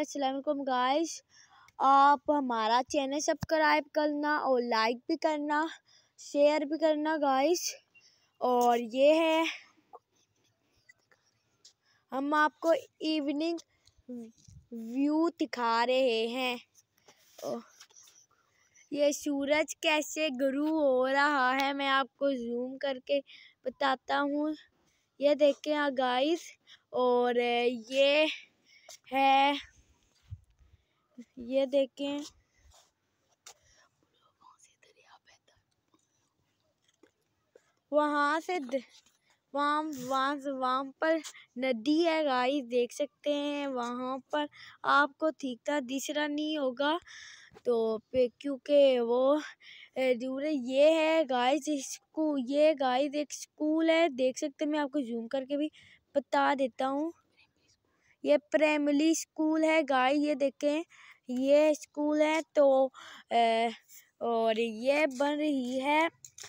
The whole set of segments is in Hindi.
अस्सलाम वालेकुम गाइस। आप हमारा चैनल सब्सक्राइब करना और लाइक भी करना, शेयर भी करना गाइस। और ये है, हम आपको इवनिंग व्यू दिखा रहे हैं। ये सूरज कैसे गुरू हो रहा है, मैं आपको जूम करके बताता हूँ। ये देखें गाइस। और ये है, ये देखें, वहाँ से वहाँ पर नदी है गाइस, देख सकते हैं। वहाँ पर आपको ठीक ठाक दिख रहा नहीं होगा तो क्योंकि वो दूर है। ये है गाइस स्कूल, ये गाइस एक स्कूल है, देख सकते हैं। मैं आपको जूम करके भी बता देता हूँ। ये प्राइमरी स्कूल है गाइस, ये देखें, ये स्कूल है। तो और ये बन रही है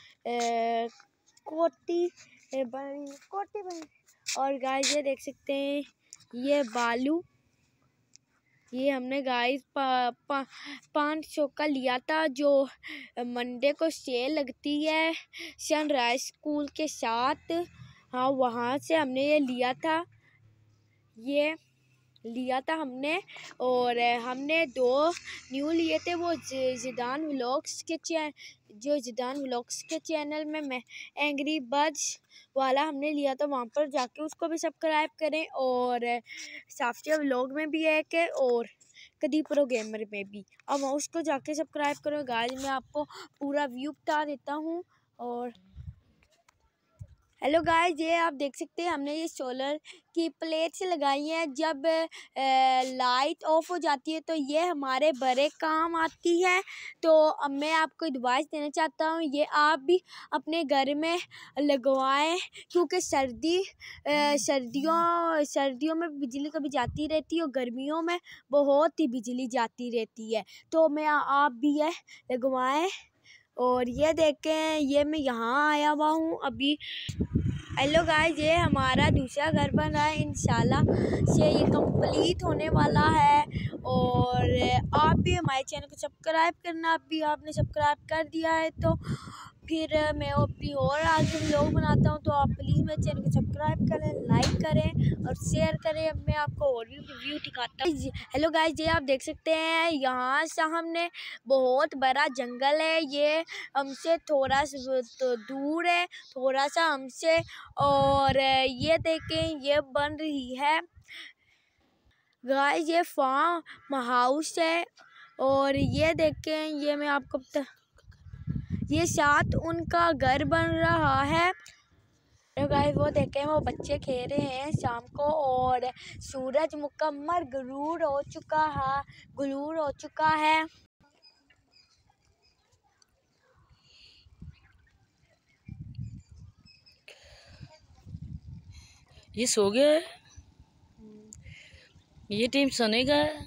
कोटी बन। और गाइस ये देख सकते हैं, ये बालू, ये हमने गाइस 500 का लिया था, जो मंडे को सेल लगती है सनराइज स्कूल के साथ। हाँ, वहाँ से हमने ये लिया था, ये लिया था हमने। और हमने 2 न्यू लिए थे, वो जिदान व्लॉग्स के चैनल में मैं एंग्री बर्ड्स वाला हमने लिया था, वहाँ पर जाके उसको भी सब्सक्राइब करें। और साफ्टिया व्लॉग में भी है कि, और कदी प्रो गेमर में भी, अब उसको जाके सब्सक्राइब करो गाइस। मैं आपको पूरा व्यू बता देता हूँ। और हेलो गाइस, ये आप देख सकते हैं, हमने ये सोलर की प्लेट्स लगाई हैं। जब लाइट ऑफ हो जाती है तो ये हमारे बड़े काम आती है। तो अब मैं आपको एडवाइस देना चाहता हूँ, ये आप भी अपने घर में लगवाएं, क्योंकि सर्दियों में बिजली कभी जाती रहती है और गर्मियों में बहुत ही बिजली जाती रहती है। तो मैं आप भी ये लगवाएं। और ये देखें, ये मैं यहाँ आया हुआ हूँ अभी। हेलो गाइस, ये हमारा दूसरा घर बन रहा है, इंशाल्लाह से ये कंप्लीट होने वाला है। और आप भी हमारे चैनल को सब्सक्राइब करना। अभी आपने सब्सक्राइब कर दिया है तो फिर मैं अभी और आगे व्लॉग बनाता हूँ, तो आप प्लीज़ मेरे चैनल को सब्सक्राइब करें, लाइक करें और शेयर करें। अब मैं आपको और भी रिव्यू दिखाता हूँ। हेलो गाइस, ये आप देख सकते हैं, यहाँ से हमने बहुत बड़ा जंगल है, ये हमसे थोड़ा सा तो दूर है, थोड़ा सा हमसे। और ये देखें, ये बन रही है गाइस, ये फार्म हाउस है। और ये देखें, ये मैं आपको ये साथ उनका घर बन रहा है। तो गाइस वो देखें, वो बच्चे खेल रहे हैं शाम को। और सूरज मुकम्मल गुरूर हो चुका है। ये सो गया है, ये टीम सोने का है।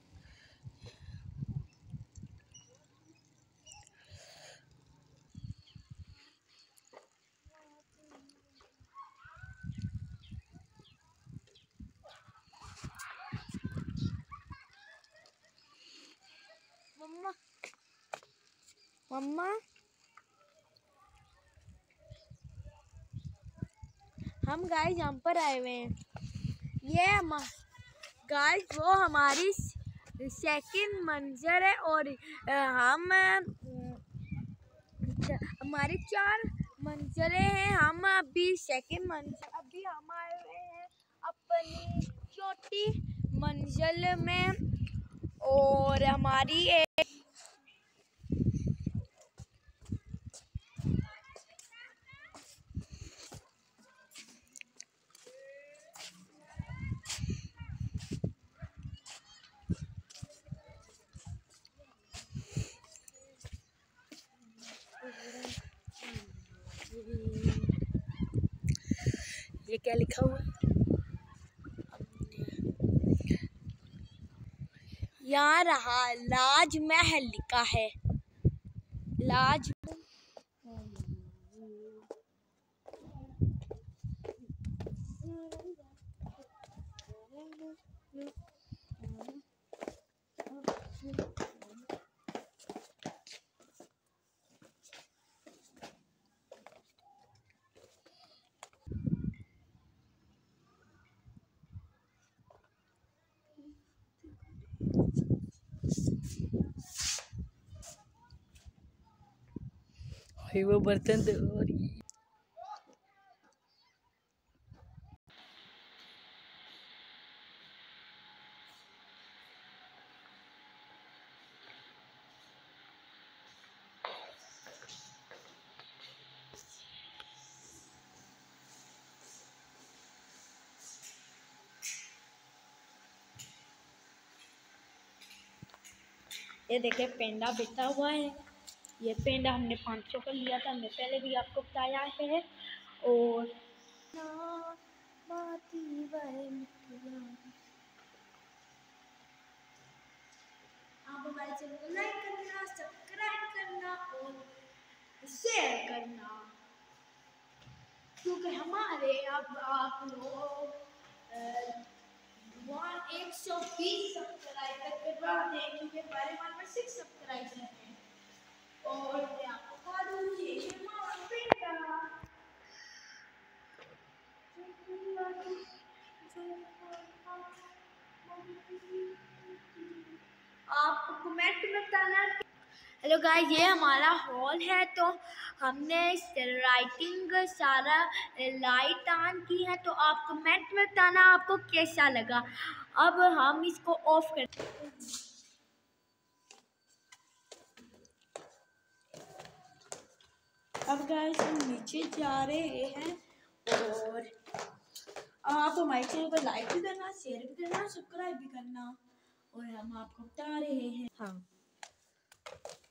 मम्मा हम गाइस यहाँ पर आए हुए हैं। ये गाइस वो हमारी सेकंड मंजिल है। और हम हमारी 4 मंजिलें हैं। हम अभी सेकंड मंजिल, अभी हम आए हुए हैं अपनी छोटी मंजिल में। और हमारी ये क्या लिखा हुआ है? यहाँ रहा लाज महल लिखा है, लाज। भाई वो बर्तन तो और ये देखिए पेंडा बिठा हुआ है। ये पेंडा हमने 500 का लिया था, हमने पहले भी आपको बताया है। और आप हमारे चैनल को लाइक करना, सब्सक्राइब करना और शेयर करना, क्योंकि हमारे अब आप लोग 120 सब्सक्राइबर के बाद हैं, क्योंकि हमारे 1 सब्सक्राइबर हैं। और मैं आपको बता दूँ कि ये हमारा पेंडा आप कमेंट में बताना। हेलो गाइस, ये हमारा हॉल है। तो हमने राइटिंग सारा लाइट ऑन की है। तो आप कमेंट में बताना आपको कैसा लगा। अब हम इसको ऑफ कर। अब गाइस हम नीचे जा रहे हैं और आप हमारे चैनल को लाइक भी करना, शेयर भी करना, सब्सक्राइब भी करना। और हम आपको बता रहे हैं, हाँ